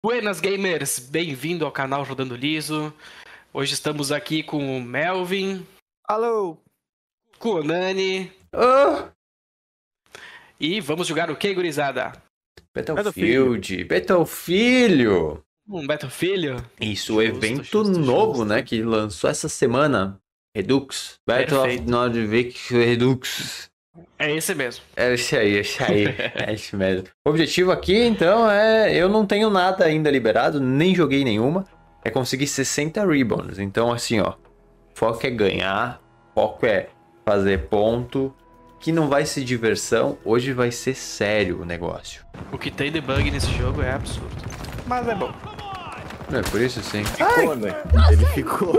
Buenas gamers, bem-vindo ao canal Jogando Liso. Hoje estamos aqui com o Melvin, Alô! com o Nani Oh, e vamos jogar o que, gurizada? Battlefield. Battlefield. Battlefield? Isso, o Justo, evento justo, novo, justo. né? Que lançou essa semana. Redux. Battle of Perfeito. Nordvik Redux. É esse mesmo. É esse aí, é esse mesmo. O objetivo aqui, então, eu não tenho nada ainda liberado, nem joguei nenhuma. É conseguir 60 ribbons. Então, assim, ó. Foco é ganhar, foco é fazer ponto. Que não vai ser diversão, hoje vai ser sério o negócio. O que tem de bug nesse jogo é absurdo. Mas é bom. Não é por isso, sim. Ficou, né? Ele ficou.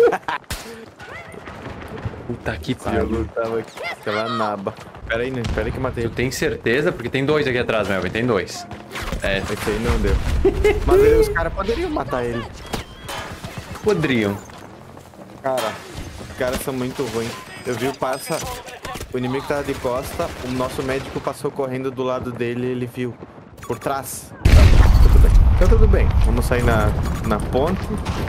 Puta que Esse jogo pariu. tava naba. Pera aí, né? Pera aí que eu matei Tu ele. tem certeza? Porque tem dois aqui atrás, Melvin, tem dois. É, Esse aí não deu. Mas os caras poderiam matar ele. poderiam. Cara, os caras são muito ruins. Eu vi o inimigo tava de costa, o nosso médico passou correndo do lado dele e ele viu. Por trás. Tá, tudo bem. Então tudo bem. Vamos sair na ponte.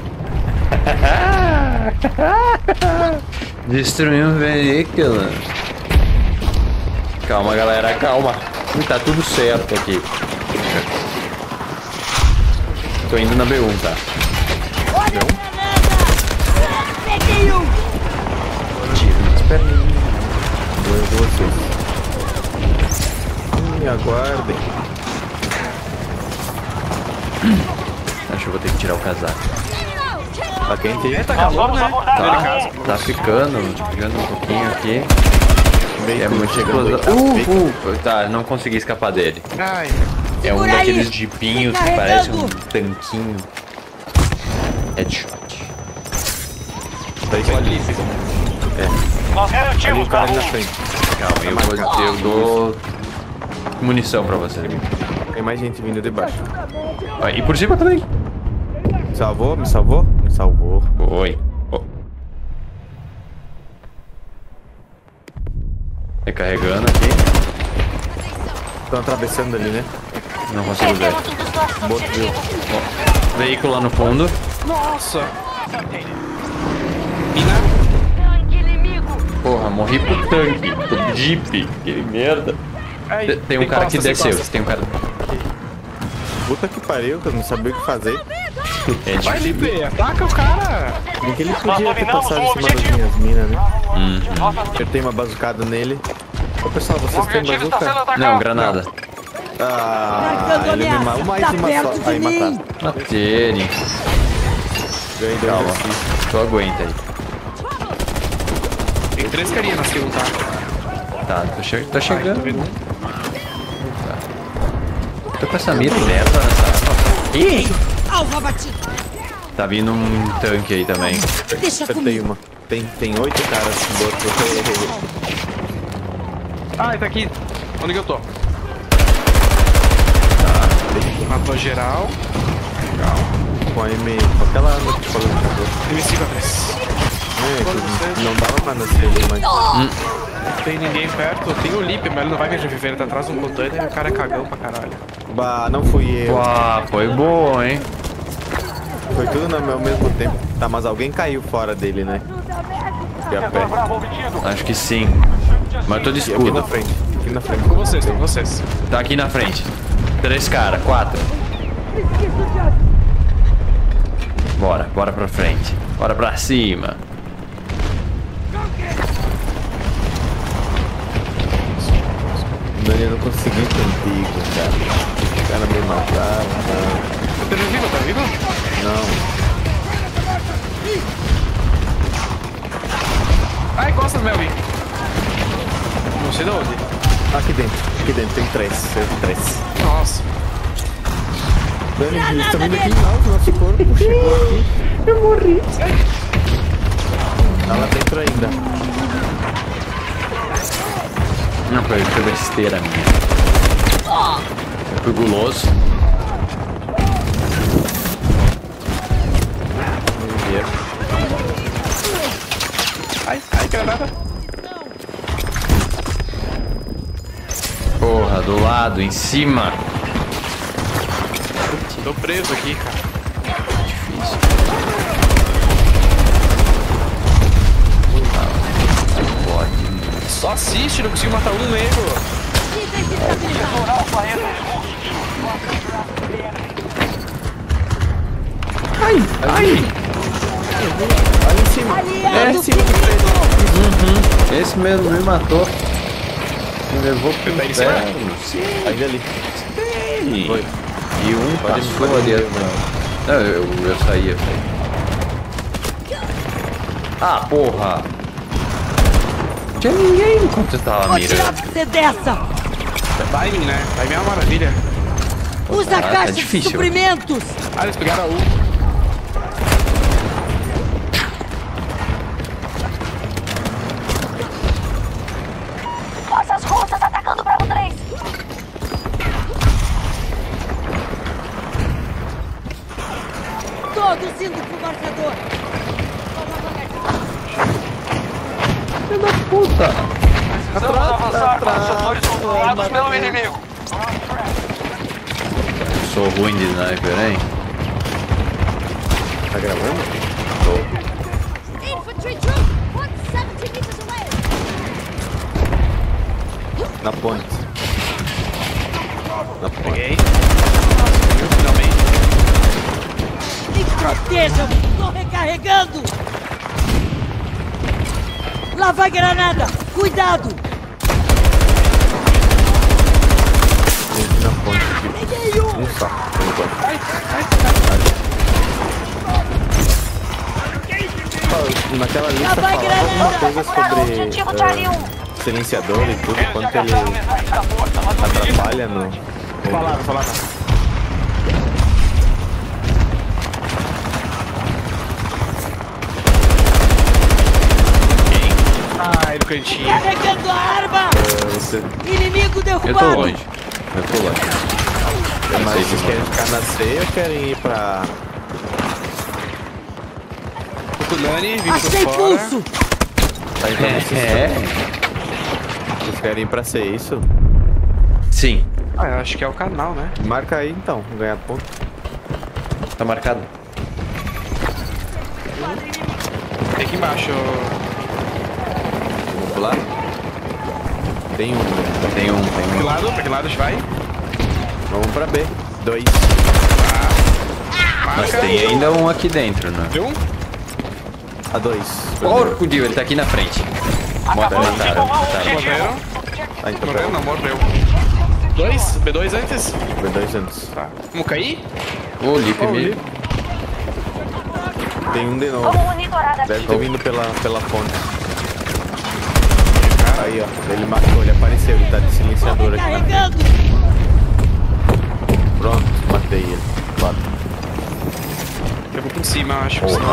Destruir um veículo. Calma, galera, calma. Tá tudo certo aqui. Tô indo na B1, tá? Peguei um! Tiro nas perninhas. Vocês. Me aguardem. Acho que eu vou ter que tirar o casaco. Tá quente aí? Tá calor, né? Tá ficando um pouquinho aqui. É muito chegando explosão. aí. Tá, não consegui escapar dele. Ai, É um Segura aí. daqueles jeepinhos que parece um tanquinho. Headshot. Tá isso ali. Nós Ali garantimos, o cara ali carro. na frente. Calma, eu dou munição pra você. Tem mais gente vindo de baixo. Ó, e por cima também. Salvou? Me salvou? Me salvou. Oi. Oh. Recarregando aqui. Estão atravessando ali, né? Não consigo ver. Boto viu. Ó, veículo lá no fundo. nossa! E na... Tanque inimigo! Porra, morri pro tanque. Pro jeep. Que merda. Ai, Tem um cara que costas, tem desceu. costas. Tem um cara. Puta que pariu, que eu não sabia o que fazer. É Vai, de... LP, ataca o cara! Nem que ele podia ter dominamos passado o em cima das objetivo. minhas minas, né? Nossa, Acertei uma bazucada nele. Ô pessoal, o vocês têm objetivo está sendo bazuca? atacado. Não, granada. Ah, ele me matou. Mais Tá uma perto só. de Aí mim. mataram. Materem. Ganhei dois Calma. assists. Tu aguenta aí. Tem 3 carinhas na segunda, tá? Tá, tô chegando. Ai, tô vendo. Tô com essa mira aberta nessa. Ih! Alvo abatido! Tá vindo um tanque aí também. Deixa Acertei comigo! uma. Tem 8 caras do outro. Ai, tá aqui. Onde que eu tô? Matou geral. Com a M. Com aquela arma que te falou que acabou. M5 atrás. Não dava pra nascer ali, mas. Não tem ninguém perto. Tem o Lipe, mas ele não vai me reviver. Ele tá atrás de um container e o cara é cagão pra caralho. Bah, não fui eu. Uau, foi bom, hein? Foi tudo ao mesmo tempo. Tá, mas alguém caiu fora dele, né? Aqui a pé. Bravo obtido. Acho que sim. Mas eu tô de E aqui na escudo. frente. Aqui na frente. Com vocês, com vocês. Tá aqui na frente. 3 caras, 4. Bora pra frente. Bora pra cima. Dani, eu não consegui contigo, cara. Os caras me mataram. Tá vivo? Tá vivo? Não. Ai, costas, Melvin. Não sei de onde. Aqui dentro tem 3. Nossa. Dani, eles estão vindo aqui. Não, o nosso corpo chegou aqui. Eu morri! Tá lá dentro ainda. Não, foi besteira minha. Eu fui guloso. Ai, granada. Porra, do lado, em cima. Tô preso aqui, cara. Difícil. Só assiste, não consigo matar um nego. Ai! Olha em cima. Aliado em cima. inimigo! Esse mesmo me matou. Me levou pro Tá em cima? inferno. Sim. Ainda ali. Foi. E um Pode passou ali. Não, eu saí. Ah, porra! Não tinha ninguém enquanto eu tava Vou tirar mirando. você dessa! Timing, né? Timing é uma maravilha. Usa a tá caixa de difícil. suprimentos! Ah, eles pegaram a U. Forças russas atacando Bravo 3! Todos indo pro marcador! Precisamos avançar com os setores controlados pelo inimigo. Sou ruim de sniper, hein? Tá gravando? Infantry troop! 170 meters away! Na ponte. Na ponte. Peguei. Finalmente. Me protejam! Estou recarregando! Lá vai granada! Cuidado! Gente na ponte aqui. Peguei um! Um só. Por enquanto. Ó, naquela lista Lá vai falava alguma granada! coisa sobre Objetivo Charlie 1! silenciador e tudo, quanto ele atrapalha no... Falaram. Ai, no cantinho. Carregando a arma! Você... Inimigo Eu derrubado! tô longe. Eu tô longe. Mas vocês querem ficar na C ou querem ir pra... O Nani, vindo Achei por fora. pulso! Tá indo nesse É. Vocês querem ir pra C, isso? Sim, Ah, eu acho que é o canal, né? Marca aí então, ganhar ponto. tá marcado. Tem aqui embaixo. Vamos pular? Tem um, né? Tem um. Pra que lado a gente vai? Vamos pra B. 2. Mas tem ainda um aqui dentro, né? Viu? A 2. Porco, Dio, ele tá aqui na frente. Acabamos de Mataram. tomar o objetivo. Morreram? Ah, então Morreu? pera. Não, morreu. B2 antes? B2 antes. Tá. Vamos cair? Ô, Lipe, me... Tem um de novo. Vamos monitorar daqui! Deve ter vindo pela ponte. Aí, ó. Ele marcou, ele apareceu. Ele tá de silenciador aqui na frente. Carregando! Pronto, matei ele. 4. Eu vou por cima, eu acho. Porra.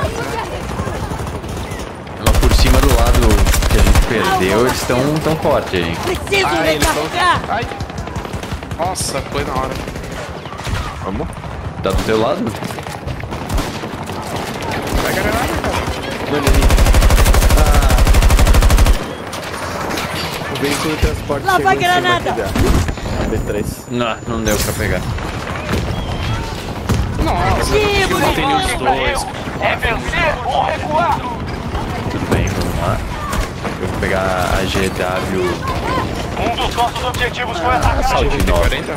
Lá por cima do lado que a gente perdeu, eles estão tão fortes aí. Preciso Ah, eles tão... recarregar! Ai! Nossa, foi na hora. Vamos? Tá do teu lado? Vai granada, cara. Olha ali. O veículo de transporte Lá chegou vai em cima granada. aqui já. B3. Não deu pra pegar. Nossa, eu matei os dois. É vencer ou recuar. Tudo bem, vamos lá. Eu vou pegar a GW. Um dos nossos objetivos foi atacado. Salte 9. 40?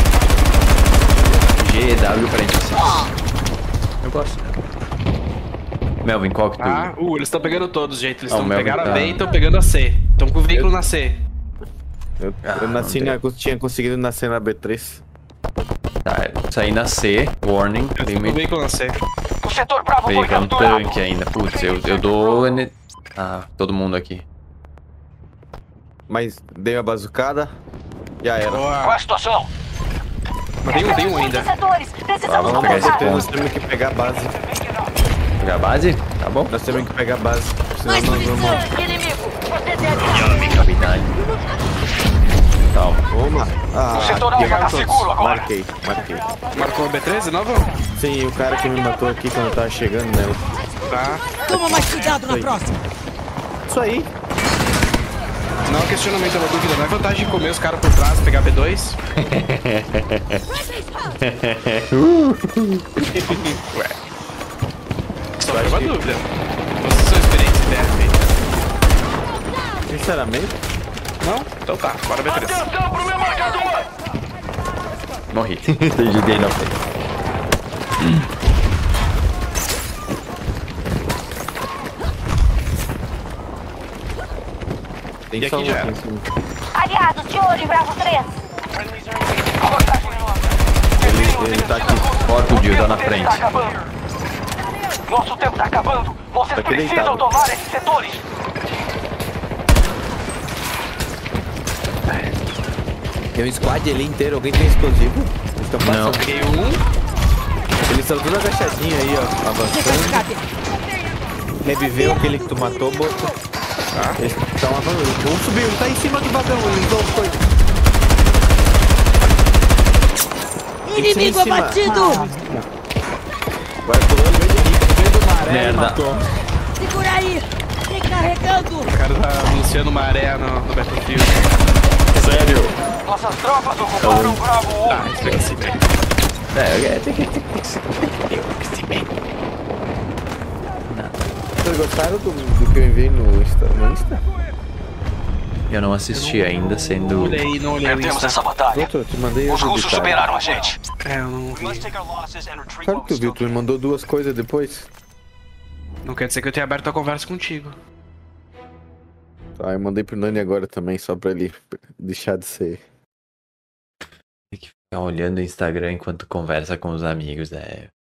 GW46. Eu gosto. Melvin, qual que tu... Ah, eles estão pegando todos, gente. Eles Ah, o estão Melvin pegando tá- a B e estão pegando a C. Estão com o veículo na C. Eu nasci não na, tinha conseguido nascer na B3. Tá, saí na C, warning. Eu Tem tô com o meio veículo na C. O setor Bravo foi veículo no capturado. tanque ainda. Putz, eu dou... Ah, todo mundo aqui. Mas dei a bazucada. Já era. Qual é Boa. a situação? Mas tem um ainda. Setores! Precisamos Vamos pegar esse avançar! Nós ponto. temos que pegar a base. Pegar a base? Tá bom. Nós temos que pegar a base. Senão Mais nós munição! vamos. Inimigo! Proteger! Cavidade. Tal. Vamos. Ah, O setor aqui, alfa tá todos. seguro agora. Marquei. Marcou a B13 de novo? Sim, o cara que me matou aqui quando eu tava chegando nela. Tá. Toma mais cuidado na Aí. próxima! Isso aí. Não é um questionamento, é uma dúvida. Não é vantagem de comer os caras por trás, pegar B2? Ué. Só foi uma dúvida. Vocês são experientes em TF? Sinceramente, Não? Então tá, bora B3. Atenção pro meu marcador! Morri. Ajudei na frente. tem E só aqui um já aqui era. em cima. Aliados de olho em Bravo 3. A vantagem é nossa. Ele tá aqui. Corta o Dio, tá na Nosso tempo frente. tá acabando. Nosso tempo tá acabando. Vocês Tá aqui precisam deitado. tomar esses setores. Tem um squad ali inteiro. Alguém tem explosivo? Eles estão Não. passando. Peguei um. Eles estão tudo agachadinhos aí, ó. Avançando. Reviveu aquele que tu matou, botou. Eles estão avançando. Um subiu, tá em cima do vagão. Eles dão coisa. Inimigo abatido! Agora pulou no meio do rio. No meio do maré, Merda. ele matou. Segura aí! Recarregando! O cara tá anunciando maré no Battlefield. Sério? Nossas tropas ocuparam Bravo 1. Tá, explica assim bem. Tem que ser. Vocês gostaram do que eu enviei no Insta? Eu não assisti ainda, sendo... Não olhei o Perdemos Insta. essa batalha. Outro, eu te mandei Os outro russos detalhe. superaram a gente. É, eu não vi. Claro que tu viu, tu me mandou duas coisas depois. Não quer dizer que eu tenha aberto a conversa contigo. Tá, eu mandei pro Nani agora também, só pra ele deixar de ser. Tem que ficar olhando o Instagram enquanto conversa com os amigos, é